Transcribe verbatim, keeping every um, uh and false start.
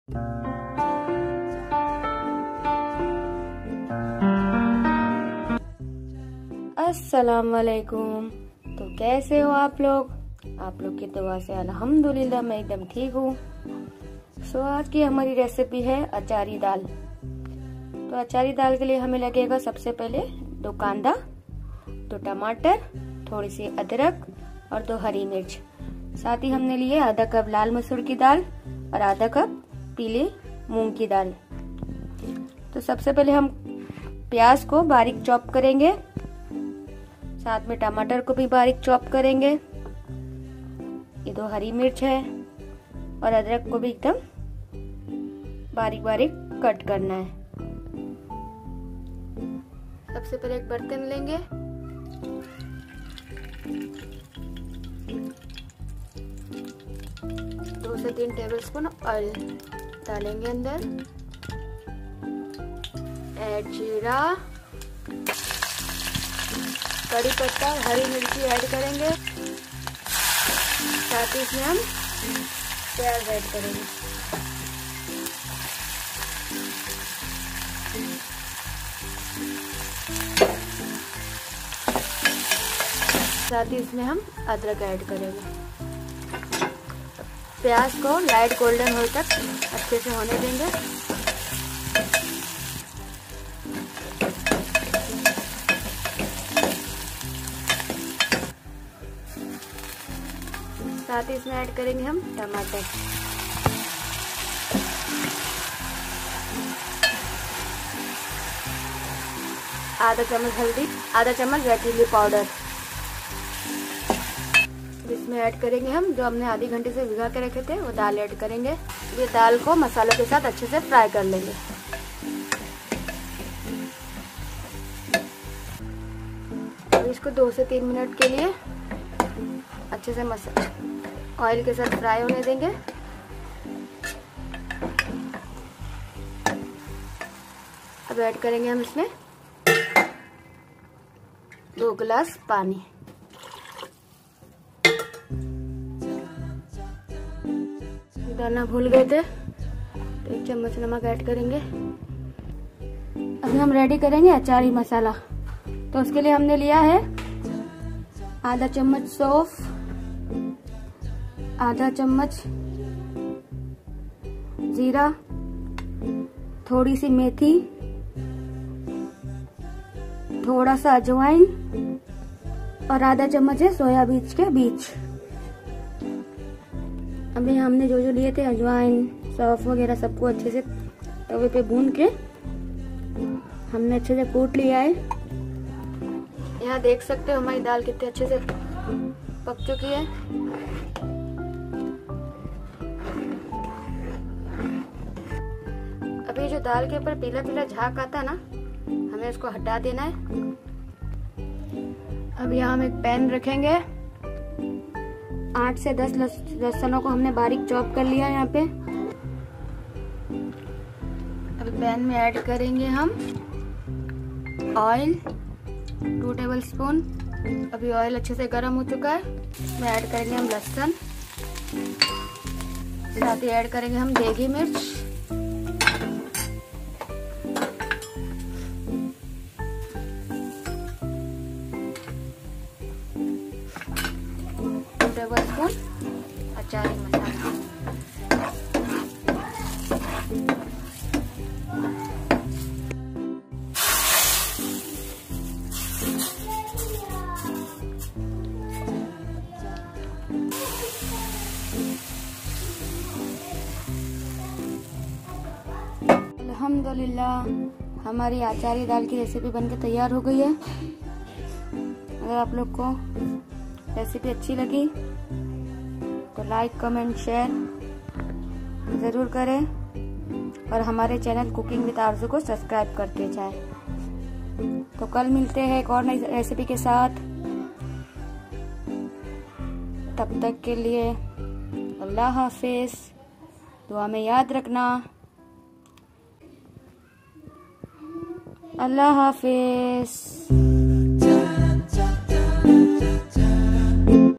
अस्सलाम वालेकुम। तो कैसे हो आप लोग? आप लोग की दुआ से अल्हम्दुलिल्लाह मैं एकदम ठीक हूँ। सो आज की हमारी रेसिपी है अचारी दाल। तो अचारी दाल के लिए हमें लगेगा सबसे पहले दो कांदा, दो टमाटर, थोड़ी सी अदरक और दो हरी मिर्च। साथ ही हमने लिए आधा कप लाल मसूर की दाल और आधा कप पीले मूंग की दाल। तो सबसे पहले हम प्याज को बारीक चॉप करेंगे, साथ में टमाटर को भी बारीक चॉप करेंगे। ये दो हरी मिर्च है और अदरक को भी एकदम बारीक बारीक कट करना है। सबसे पहले एक बर्तन लेंगे, दो से तीन टेबलस्पून ऑयल डालेंगे अंदर, ऐड जीरा, कड़ी पत्ता, हरी मिर्ची ऐड करेंगे। साथ ही इसमें हम प्याज ऐड करेंगे। साथ ही इसमें हम अदरक ऐड करेंगे। प्याज को लाइट गोल्डन होने तक अच्छे से होने देंगे। साथ ही इसमें ऐड करेंगे हम टमाटर। आधा चम्मच हल्दी, आधा चम्मच रेड चिली पाउडर। इसमें ऐड करेंगे हम जो हमने आधी घंटे से भिगा के रखे थे वो दाल ऐड करेंगे। ये दाल को मसालों के साथ अच्छे से फ्राई कर लेंगे। अब इसको दो से तीन मिनट के लिए अच्छे से मसाला ऑयल के साथ फ्राई होने देंगे। अब ऐड करेंगे हम इसमें दो गिलास पानी। डालना भूल गए थे तो एक चम्मच नमक ऐड करेंगे। अभी हम रेडी करेंगे अचारी मसाला। तो उसके लिए हमने लिया है आधा चम्मच सौंफ, आधा चम्मच जीरा, थोड़ी सी मेथी, थोड़ा सा अजवाइन और आधा चम्मच है सोया बीज के बीज। अभी हमने जो जो लिए थे अजवाइन, सौंफ वगैरह सबको अच्छे से तवे पे भून के हमने अच्छे से कूट लिया है। यहाँ देख सकते हो हमारी दाल कितने अच्छे से पक चुकी है। अभी जो दाल के ऊपर पीला पीला झाग आता है ना, हमें इसको हटा देना है। अब यहाँ हम एक पैन रखेंगे। आठ से दस लहसुनों को हमने बारीक चॉप कर लिया है यहाँ पे। अब पैन में ऐड करेंगे हम ऑयल, टू टेबल स्पून। अभी ऑयल अच्छे से गर्म हो चुका है। इसमें ऐड करेंगे हम लहसुन, साथ ही ऐड करेंगे हम देगी मिर्च, टेबल स्पून अचारी मसाला। अल्हम्दुलिल्लाह हमारी अचारी दाल की रेसिपी बनकर तैयार हो गई है। अगर आप लोग को रेसिपी अच्छी लगी तो लाइक, कमेंट, शेयर ज़रूर करें और हमारे चैनल कुकिंग विद आरज़ू को सब्सक्राइब करते जाएं। तो कल मिलते हैं एक और नई रेसिपी के साथ। तब तक के लिए अल्लाह हाफिज़। दुआ में याद रखना। अल्लाह हाफिज़।